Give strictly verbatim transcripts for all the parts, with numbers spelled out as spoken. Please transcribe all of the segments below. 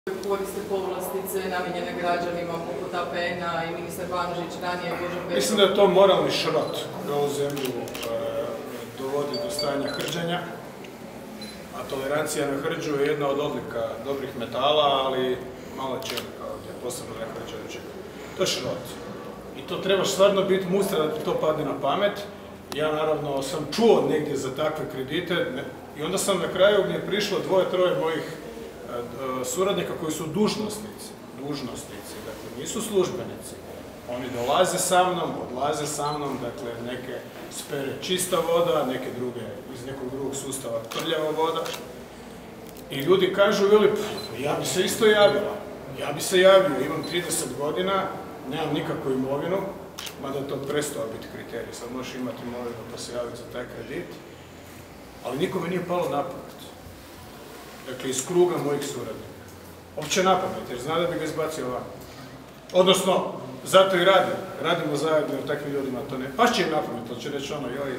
koriste povlastice namijenjene građanima poput A P N-a i ministar Banožić ranije Božo. Mislim da je to moralni šrot koji ovu zemlju e, dovodi do stanja hrđanja, a tolerancija na hrđu je jedna od odlika dobrih metala, ali malo čelika ovdje, posebno nehrđajućeg. To je šrot. I to trebaš stvarno biti mustra da ti to padne na pamet. Ja naravno sam čuo negdje za takve kredite ne, i onda sam na kraju gdje je prišlo dvoje, troje mojih e, suradnika koji su dužnosnici, dužnosnici, dakle nisu službenici. Oni dolaze sa mnom, odlaze sa mnom, dakle neke spere čista voda, neke druge iz nekog drugog sustava prljava voda. I ljudi kažu, ili, ja bi se isto javila, ja bi se javio, imam trideset godina, nemam nikakvu imovinu, mada to prestao biti kriterij, sad možeš imati imovinu pa se javiti za taj kredit, ali nikome nije palo na pamet. Dakle, iz kruga mojih suradnika. Opće na pamet, jer zna da bi ga izbacio van. Odnosno, zato i radim, radimo zajedno jer takvim ljudima to ne... Paš će im na pamet, ali će reći ono, joj,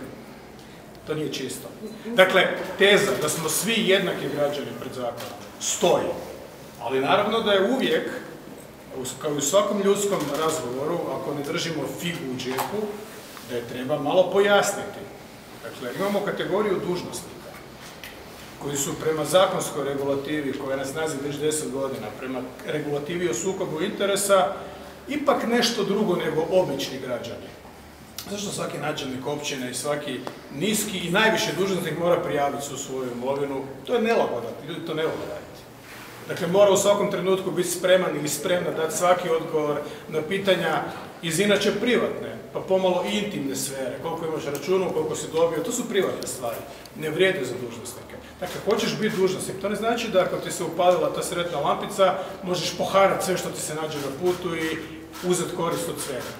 to nije čisto. Dakle, teza da smo svi jednaki građani pred zakonom stoji, ali naravno da je uvijek, kao i u svakom ljudskom razgovoru, ako ne držimo figu u džepu, da je treba malo pojasniti. Dakle, imamo kategoriju dužnosnika, koji su prema zakonskoj regulativi, koja je na snazi već deset godina, prema regulativi o sukobu interesa, ipak nešto drugo nego obični građani. Zašto svaki načelnik općine i svaki niski i najviši dužnosnik mora prijaviti svu svoju imovinu? To je nelagoda, ljudi to ne vole raditi. Dakle, mora u svakom trenutku biti spreman ili spremna dati svaki odgovor na pitanja iz inače privatne, pa pomalo i intimne sfere. Koliko imaš računa, koliko si dobio, to su privatne stvari. Ne vrijede za dužnosnike. Dakle, hoćeš biti dužnosnik, to ne znači da ako ti se upalila ta sretna lampica, možeš poharati sve što ti se nađe na putu i uzeti korist od svega.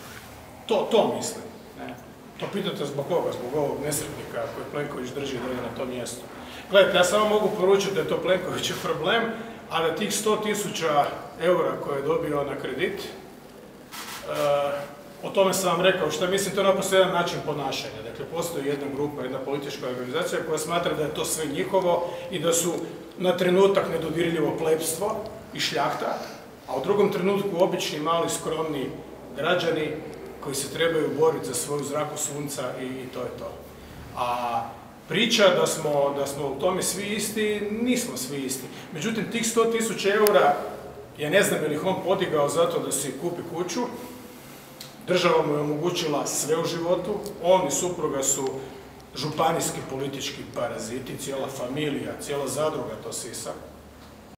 To, to mislim. Ne? To pitate zbog koga? Zbog ovog nesretnika koji Plenković drži dolje na tom mjestu. Gledajte, ja samo mogu poručiti da je to Plenkovićev problem, a da tih sto tisuća eura koje je dobio na kredit, uh, o tome sam vam rekao što mislim, to je naprosto jedan način ponašanja. Dakle, postoji jedna grupa, jedna politička organizacija koja smatra da je to sve njihovo i da su na trenutak nedodirljivo plebstvo i šljahta, a u drugom trenutku obični, mali, skromni građani koji se trebaju boriti za svoju zraku sunca i, i to je to. A priča da smo, da smo u tome svi isti, nismo svi isti. Međutim, tih sto tisuća eura, ja ne znam je li ih on podigao zato da si kupi kuću, država mu je omogućila sve u životu, on i supruga su županijski politički paraziti, cijela familija, cijela zadruga to sisa.